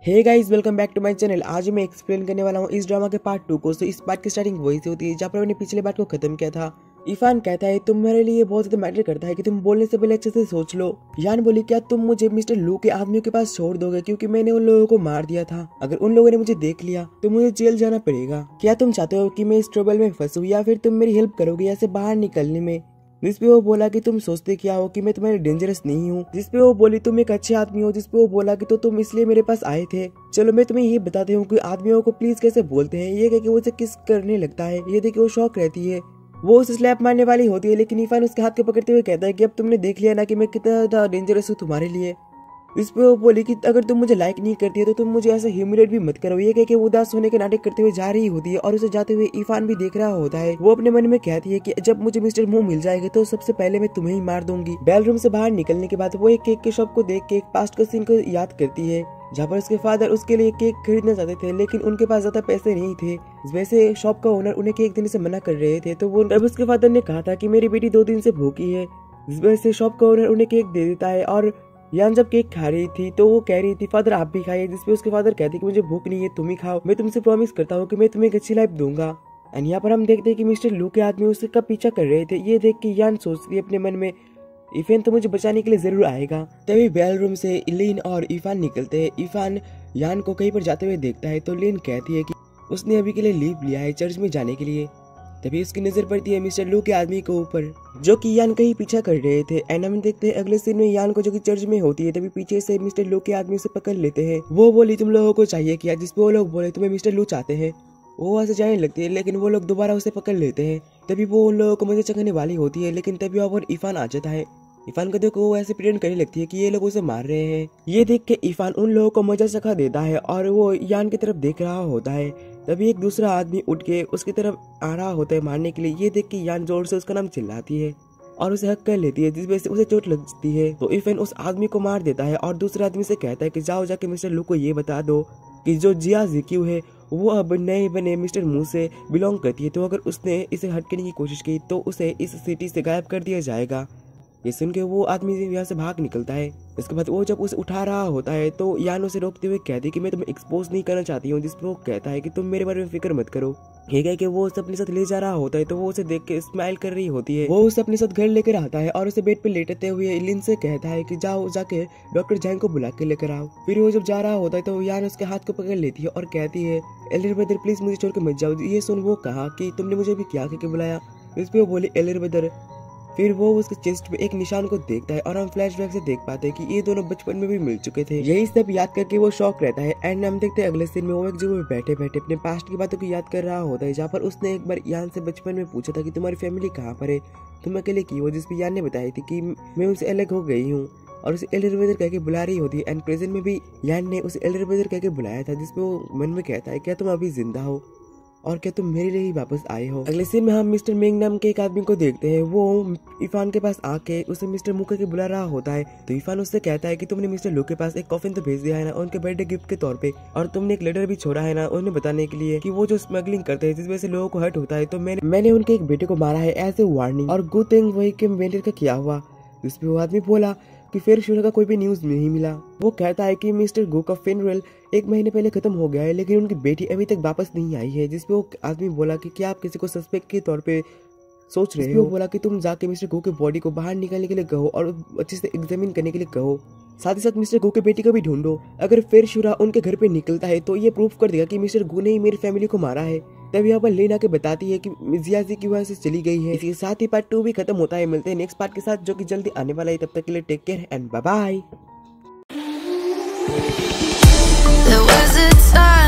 Hey guys, welcome back to my channel. आज मैं explain करने वाला हूँ इस ड्रामा के पार्ट 2 को। इस पार्ट की स्टार्टिंग वही से होती है जहाँ पर मैंने पिछले पार्ट को खत्म किया था। इरफान कहता है तुम्हारे लिए बहुत ज्यादा मैटर करता है कि तुम बोलने से पहले अच्छे से सोच लो। यान बोली क्या तुम मुझे मिस्टर लू के आदमियों के पास छोड़ दोगे क्योंकि मैंने उन लोगों को मार दिया था। अगर उन लोगों ने मुझे देख लिया तो मुझे जेल जाना पड़ेगा। क्या तुम चाहते हो कि मैं इस ट्रबल में फंसूं या फिर तुम मेरी हेल्प करोगे यहाँ से बाहर निकलने में। जिसपे वो बोला कि तुम सोचते क्या हो कि मैं तुम्हारे डेंजरस नहीं हूँ। जिसपे वो बोली तुम एक अच्छे आदमी हो। जिसपे वो बोला कि तो तुम इसलिए मेरे पास आए थे। चलो मैं तुम्हें ये बताती हूँ कि आदमियों को प्लीज कैसे बोलते हैं। ये कह के वो उसे किस करने लगता है। ये देख के वो शौक रहती है। वो उसे स्लैप मारने वाली होती है लेकिन इरफान उसके हाथ को पकड़ते हुए कहता है कि अब तुमने देख लिया ना कि मैं कितना डेंजरस हूँ तुम्हारे लिए। इस पे वो बोली कि अगर तुम मुझे लाइक नहीं करती है तो तुम मुझे ऐसा ह्यूमिलेट भी मत करो। ये कह के वो उदास होने के नाटक करते हुए जा रही होती है और उसे जाते हुए इरफान भी देख रहा होता है। वो अपने मन में कहती है कि जब मुझे मिस्टर मुंह मिल जाएगा तो सबसे पहले मैं तुम्हें ही मार दूंगी। बेल रूम से बाहर निकलने के बाद वो एक केक के शॉप को देख के एक पास्ट का सीन को याद करती है जहाँ पर उसके फादर उसके लिए केक खरीदना चाहते थे लेकिन उनके पास ज्यादा पैसे नहीं थे। वैसे शॉप का ओनर उन्हें केक देने से मना कर रहे थे तो वो तब उसके फादर ने कहा था कि मेरी बेटी 2 दिन से भूखी है। इस वजह से शॉप का ओनर उन्हें केक दे देता है और यान जब केक खा रही थी तो वो कह रही थी फादर आप भी खाइए। जिसपे उसके फादर कहते कि मुझे भूख नहीं है, तुम ही खाओ। मैं तुमसे प्रॉमिस करता हूँ कि मैं तुम्हें एक अच्छी लाइफ दूंगा। एंड यहाँ पर हम देखते हैं कि मिस्टर लू के आदमी उससे कब पीछा कर रहे थे। ये देख के यान सोचती है अपने मन में इरफान तो मुझे बचाने के लिए जरूर आएगा। तभी बेल रूम से लिन और इरफान निकलते हैं। इरफान यान को कहीं पर जाते हुए देखता है तो लिन कहती है कि उसने अभी के लिए लीव लिया है चर्च में जाने के लिए। तभी उसकी नजर पड़ती है मिस्टर लू के आदमी के ऊपर जो कि यान का ही पीछा कर रहे थे। एंड हम देखते हैं अगले सीन में यान को जो कि चर्च में होती है तभी पीछे से मिस्टर लू के आदमी से पकड़ लेते हैं। वो बोली तुम लोगों को चाहिए क्या। जिसपे वो लोग बोले तुम्हें मिस्टर लू चाहते हैं। वो वहाँ से जाने लगती है लेकिन वो लोग दोबारा उसे पकड़ लेते हैं। तभी वो उन लोगों को मजे चखाने वाली होती है लेकिन तभी वहाँ पर इरफान आ जाता है। इरफान को देखो वो ऐसे प्रिटेंड करने लगती है कि ये लोग उसे मार रहे हैं। ये देख के इरफान उन लोगों को मजा चखा देता है और वो यान की तरफ देख रहा होता है। तभी एक दूसरा आदमी उठ के उसकी तरफ आ रहा होता है मारने के लिए। ये देख के यान जोर से उसका नाम चिल्लाती है और उसे हक कर लेती है जिस वजह से उसे चोट लगती है। तो इरफान उस आदमी को मार देता है और दूसरे आदमी से कहता है कि जाओ जाके मिस्टर लू को ये बता दो कि जो जिया जिक्यू है वो अब नए बने मिस्टर मू से बिलोंग करती है। तो अगर उसने इसे हटने की कोशिश की तो उसे इस सिटी से गायब कर दिया जाएगा। ये सुन के वो आदमी यहाँ से भाग निकलता है। इसके बाद वो जब उसे उठा रहा होता है तो यान उसे रोकते हुए कहती है कि मैं तुम्हें एक्सपोज नहीं करना चाहती हूँ। जिस पर वो कहता है कि तुम मेरे बारे में फिक्र मत करो। ये कह के वो उसे अपने साथ ले जा रहा होता है तो वो उसे देख के स्माइल कर रही होती है। वो उसे अपने साथ घर लेकर आता है और उसे बेड पे लेटते हुए लिन से कहता है कि जाओ जाके डॉक्टर जैंग को बुला के लेकर आओ। फिर वो जब जा रहा होता है तो यान उसके हाथ को पकड़ लेती है और कहती है एलर ब्रदर प्लीज मुझे छोड़ के मत जाओ। ये सुन वो कहा कि तुमने मुझे भी क्या कहके बुलाया। इस पे वो बोली एलर ब्रदर। फिर वो उसके चेस्ट पे एक निशान को देखता है और हम फ्लैशबैक से देख पाते हैं कि ये दोनों बचपन में भी मिल चुके थे। यही सब याद करके वो शौक रहता है। एंड हम देखते हैं अगले सीन में वो एक जगह पे बैठे बैठे अपने पास्ट की बातों को याद कर रहा होता है जहाँ पर उसने एक बार यान से बचपन में पूछा था कि तुम्हारी फैमिली कहाँ पर है, तुम अकेले की हो। जिसपे यान ने बताई थी कि मैं उनसे अलग हो गई हूँ और उसे एल्डर ब्रदर कह के बुला रही होती है। एंड प्रेजेंट में भी यान ने उसे एल्डर ब्रदर कह के बुलाया था। जिसपे वो मन में कहता है क्या तुम अभी जिंदा हो और क्या तुम मेरे लिए ही वापस आए हो। अगले सीन में हम मिस्टर मेंग नाम के एक आदमी को देखते हैं। वो इरफान के पास आके उसे मिस्टर मुकर के बुला रहा होता है। तो इरफान उससे कहता है कि तुमने मिस्टर लू के पास एक कॉफिन तो भेज दिया है ना उनके बर्थडे गिफ्ट के तौर पे, और तुमने एक लेटर भी छोड़ा है ना उन्हें बताने के लिए कि वो जो स्मगलिंग करते हैं जिस वजह से लोगों को हर्ट होता है। तो मैंने उनके एक बेटे को मारा है एज ए वार्निंग और गुड थिंग वही के मेंटर का किया हुआ। जिसपे वो आदमी बोला कि फिर शुरू का कोई भी न्यूज नहीं मिला। वो कहता है कि मिस्टर गो का फ्यूनरल 1 महीने पहले खत्म हो गया है लेकिन उनकी बेटी अभी तक वापस नहीं आई है। जिसपे वो आदमी बोला कि क्या आप किसी को सस्पेक्ट के तौर पे सोच रहे हो। वो बोला कि तुम जाके मिस्टर गो के बॉडी को बाहर निकालने के लिए कहो और अच्छे से एग्जामिन करने के लिए कहो। साथ ही साथ मिस्टर गो के बेटी को भी ढूंढो। अगर फिर शुरा उनके घर पे निकलता है तो ये प्रूफ कर देगा कि मिस्टर गो ने ही मेरी फैमिली को मारा है। तब यहाँ पर लेना के बताती है कि जिया जी की वजह से चली गई है। इसके साथ ही पार्ट 2 भी खत्म होता है। मिलते हैं नेक्स्ट पार्ट के साथ जो कि जल्दी आने वाला है। तब तक के लिए take care and bye bye.